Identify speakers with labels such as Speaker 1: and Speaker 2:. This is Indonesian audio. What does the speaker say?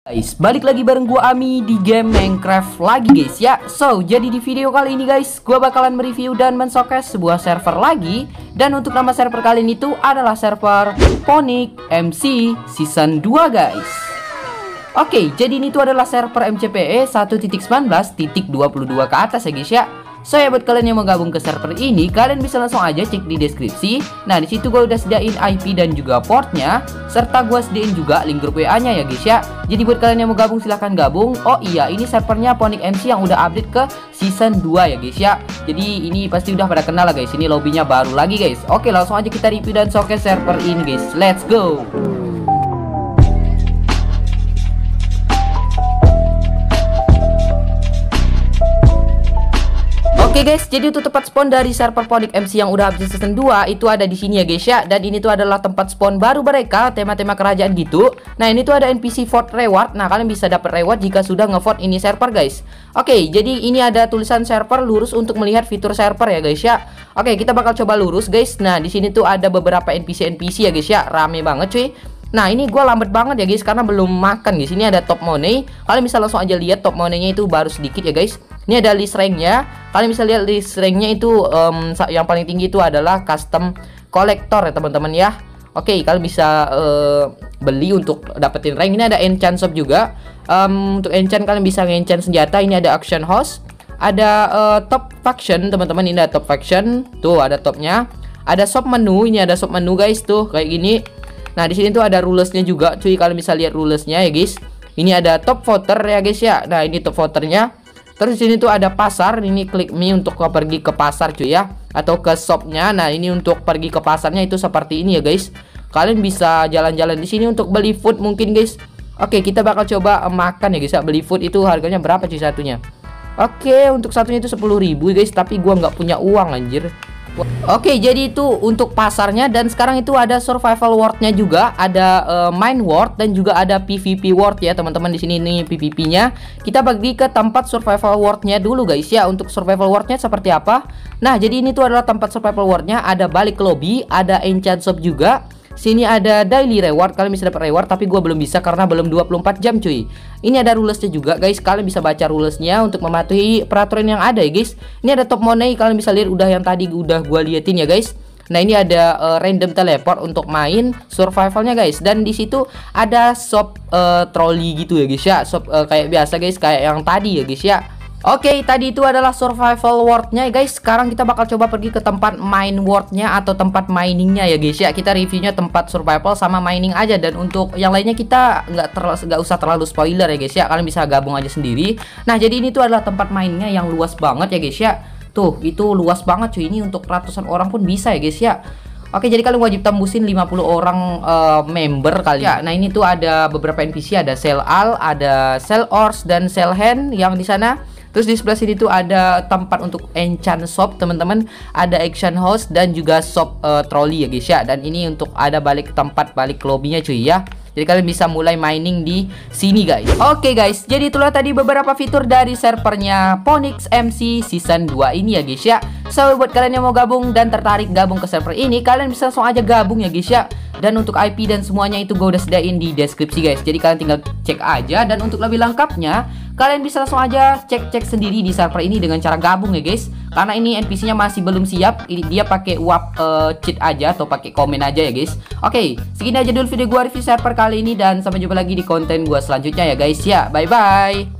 Speaker 1: Guys, balik lagi bareng gua Ami di game Minecraft lagi guys ya. So, jadi di video kali ini guys, gua bakalan mereview dan men-showcase sebuah server lagi. Dan untuk nama server kali ini tuh adalah server Phoenix MC Season 2 guys. Oke, jadi ini tuh adalah server MCPE 1.19.22 ke atas ya guys ya. So ya buat kalian yang mau gabung ke server ini, kalian bisa langsung aja cek di deskripsi. Nah di situ gue udah sediain IP dan juga portnya, serta gue sediain juga link grup WA-nya ya guys ya. Jadi buat kalian yang mau gabung silahkan gabung. Oh iya, ini servernya Phoenix MC yang udah update ke season 2 ya guys ya. Jadi ini pasti udah pada kenal lah guys. Ini lobbynya baru lagi guys. Oke, langsung aja kita review dan showcase server ini guys. Let's go. Oke guys, jadi untuk tempat spawn dari server Phoenix MC yang udah update season 2 itu ada di sini ya guys ya. Dan ini tuh adalah tempat spawn baru mereka, tema-tema kerajaan gitu. Nah ini tuh ada NPC vote reward. Nah kalian bisa dapat reward jika sudah ngevote ini server guys. Oke, jadi ini ada tulisan server lurus untuk melihat fitur server ya guys ya. Oke, kita bakal coba lurus guys. Nah di sini tuh ada beberapa NPC ya guys ya, rame banget cuy. Nah ini gue lambat banget ya guys karena belum makan guys. Ini ada top money. Kalian bisa langsung aja lihat top money-nya itu baru sedikit ya guys. Ini ada list rank-nya. Kalian bisa lihat list rank-nya itu yang paling tinggi itu adalah custom collector ya teman-teman ya. Oke, kalian bisa beli untuk dapetin rank. Ini ada enchant shop juga. Untuk enchant kalian bisa nge-enchant senjata. Ini ada action host. Ada top faction teman-teman. Ini ada top faction. Tuh ada topnya. Ada shop menu. Ini ada shop menu guys tuh kayak gini. Nah di sini tuh ada rules-nya juga, cuy. Kalian bisa lihat rules-nya ya guys. Ini ada top voter ya guys ya. Nah ini top voternya. Terus di sini tuh ada pasar. Ini klik me untuk pergi ke pasar cuy ya, atau ke shopnya. Nah ini untuk pergi ke pasarnya itu seperti ini ya guys. Kalian bisa jalan-jalan di sini untuk beli food mungkin guys. Oke, kita bakal coba makan ya guys ya. Beli food itu harganya berapa cuy satunya? Oke, untuk satunya itu 10.000 guys. Tapi gua nggak punya uang anjir. Oke, jadi itu untuk pasarnya. Dan sekarang itu ada survival world-nya juga, ada mine world dan juga ada PvP world ya teman-teman. Di sini nih PvP-nya. Kita bagi ke tempat survival world-nya dulu guys ya. Untuk survival world-nya seperti apa? Nah, jadi ini tuh adalah tempat survival world-nya. Ada balik lobby, ada enchant shop juga. Sini ada daily reward, kalian bisa dapat reward tapi gue belum bisa karena belum 24 jam cuy. Ini ada rulesnya juga guys, kalian bisa baca rulesnya untuk mematuhi peraturan yang ada ya guys. Ini ada top money, kalian bisa lihat udah yang tadi udah gue liatin ya guys. Nah ini ada random teleport untuk main survivalnya guys. Dan di situ ada shop trolley gitu ya guys ya. Shop kayak biasa guys, kayak yang tadi ya guys ya. Oke, tadi itu adalah survival world-nya guys. Sekarang kita bakal coba pergi ke tempat mine world-nya atau tempat miningnya ya guys ya. Kita reviewnya tempat survival sama mining aja. Dan untuk yang lainnya kita nggak usah terlalu spoiler ya guys ya. Kalian bisa gabung aja sendiri. Nah jadi ini tuh adalah tempat miningnya yang luas banget ya guys ya. Tuh itu luas banget cuy. Ini untuk ratusan orang pun bisa ya guys ya. Oke, jadi kalian wajib tembusin 50 orang member kali ya. Nah ini tuh ada beberapa NPC, ada Cell Al, ada Cell Ors dan Cell Hand yang di sana. Terus di sebelah sini tuh ada tempat untuk enchant shop teman-teman, ada action house dan juga shop trolley ya guys ya. Dan ini untuk ada balik tempat balik lobbynya cuy ya. Jadi kalian bisa mulai mining di sini guys. Oke guys, jadi itulah tadi beberapa fitur dari servernya Phoenix MC Season 2 ini ya guys ya. So buat kalian yang mau gabung dan tertarik gabung ke server ini, kalian bisa langsung aja gabung ya guys ya. Dan untuk IP dan semuanya itu gue udah sediain di deskripsi guys. Jadi kalian tinggal cek aja. Dan untuk lebih lengkapnya, kalian bisa langsung aja cek sendiri di server ini dengan cara gabung ya guys. Karena ini NPC-nya masih belum siap. Dia pakai uap cheat aja atau pakai komen aja ya guys. Oke, segini aja dulu video gue review server kali ini. Dan sampai jumpa lagi di konten gue selanjutnya ya guys ya. Bye bye.